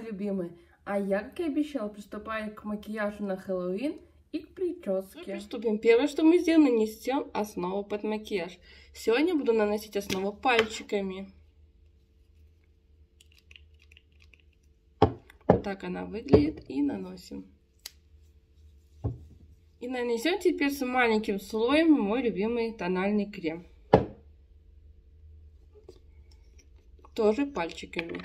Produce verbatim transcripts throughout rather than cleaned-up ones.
любимые! А я, как и обещала, приступаю к макияжу на Хэллоуин и к прическе. Ну, приступим. Первое, что мы сделаем, нанесем основу под макияж. Сегодня буду наносить основу пальчиками. Вот так она выглядит. И наносим. И нанесем теперь с маленьким слоем мой любимый тональный крем. Тоже пальчиками.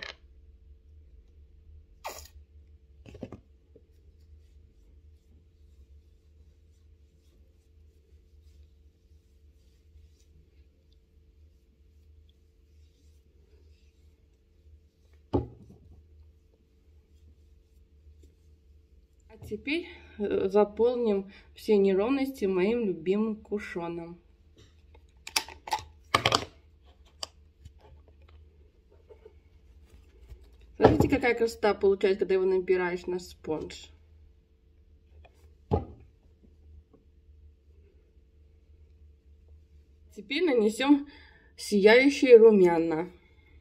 А теперь заполним все неровности моим любимым кушоном. Смотрите, какая красота получается, когда его набираешь на спонж. Теперь нанесем сияющие румяна.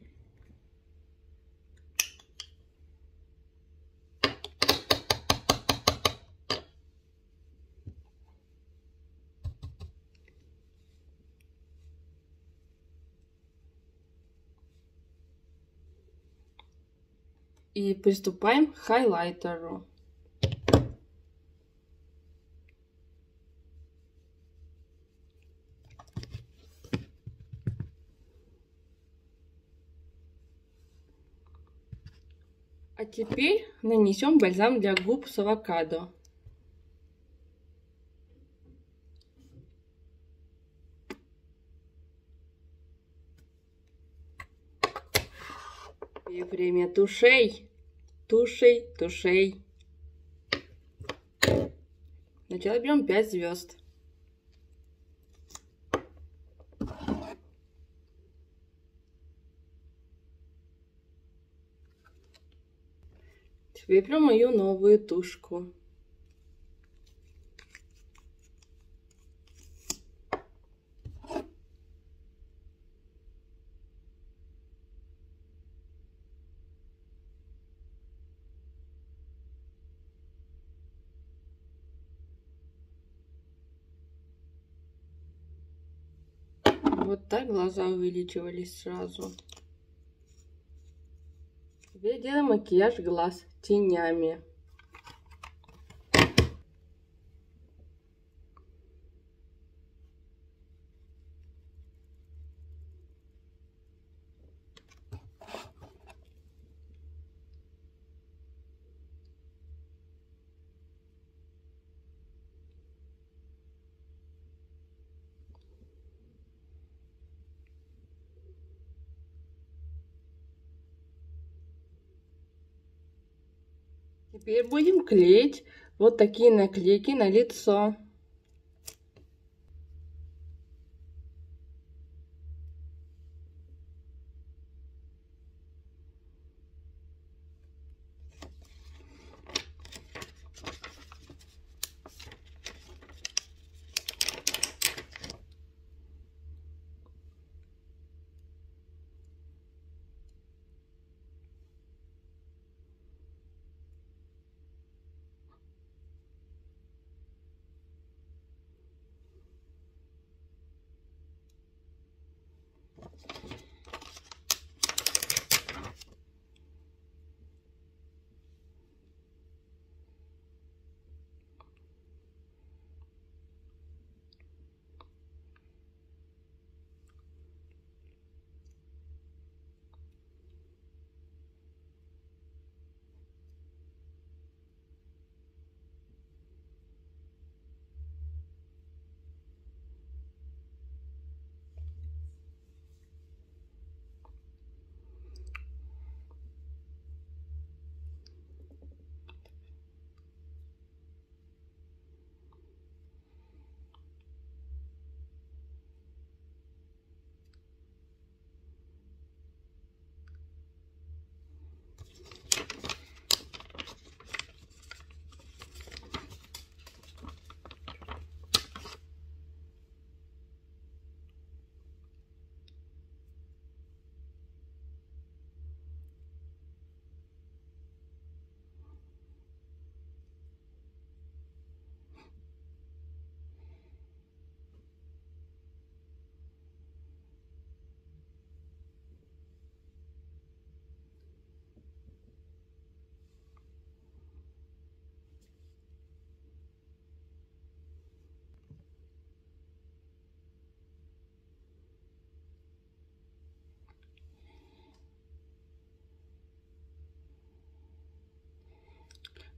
И приступаем к хайлайтеру. А теперь нанесем бальзам для губ с авокадо. И время тушей. Тушей, тушей. Сначала берем пять звезд. Теперь берем мою новую тушку. Вот так глаза увеличивались сразу. Теперь делаем макияж глаз тенями. Теперь будем клеить вот такие наклейки на лицо.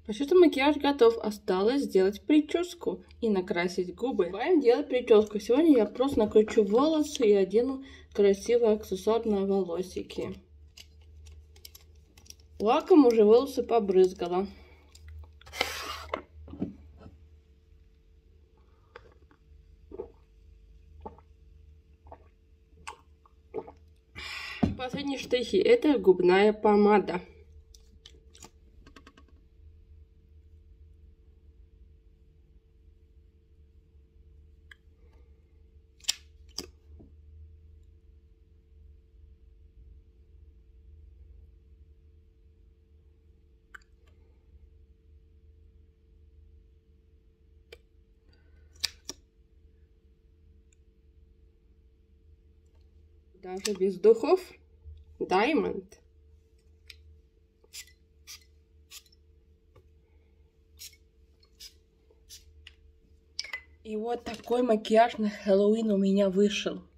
Вообще-то макияж готов, осталось сделать прическу и накрасить губы. Приступаем делать прическу. Сегодня я просто накручу волосы и одену красивые аксессуарные волосики. Лаком уже волосы побрызгала. Последние штрихи — это губная помада. Даже без духов. Diamond. И вот такой макияж на Хэллоуин у меня вышел.